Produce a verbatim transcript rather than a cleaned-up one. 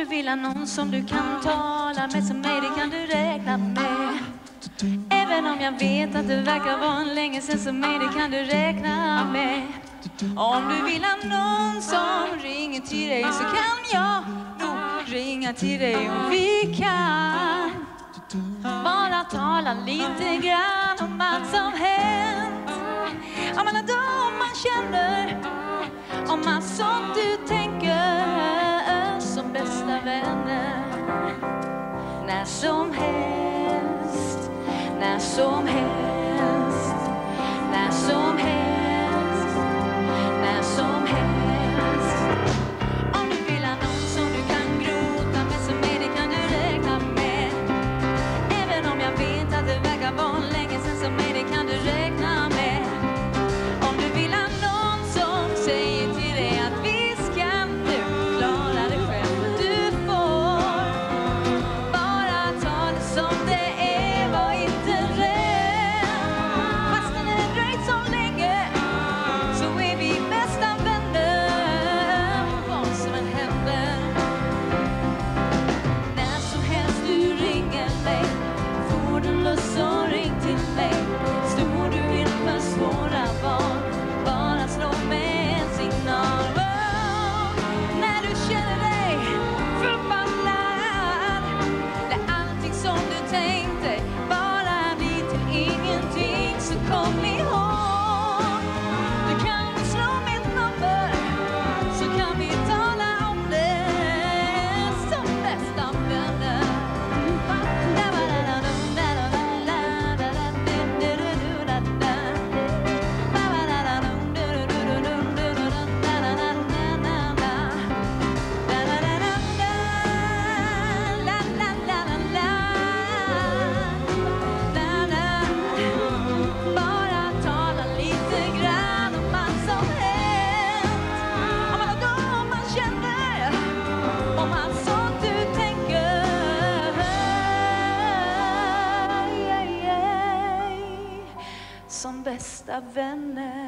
du vill ha någon som du kan tala med, som mig, det kan du räkna med. Även om jag vet att det verkar vara en länge sen, som mig, det kan du räkna med. Om du vill ha någon som ringer till dig, så kan jag nog ringa till dig om vi kan. Bara tala lite grann om allt som hänt, om alla dagar man känner, om allt sånt du tänker, som bästa vänner. När som helst, när som helst, när som helst, när som helst. Om du vill ha någon som du kan gråta med, som mig, det kan du räkna med. Även om jag vet att det verkar vara länge sen, som mig, det kan du räkna med. Om du vill ha någon som säger till dig att visst kan du klara dig själv, du får bara ta det som det är, var inte rädd. Fast när det dröjt så länge, så är vi bästa vänner, vad som än händer. När som helst du ringer mig, får du lust så ring till mig. Står du inför svåra val, bara slå med en signal. Oh, när du känner dig förbannad, när allting som du tänkte bara blir till ingenting, så kom ihåg, du kan slå mitt nummer, så kan vi tala om det som bästa vänner. Bara tala lite grann om allt som hänt, om alla dagar man känner, om allt sånt du tänker, som bästa vänner.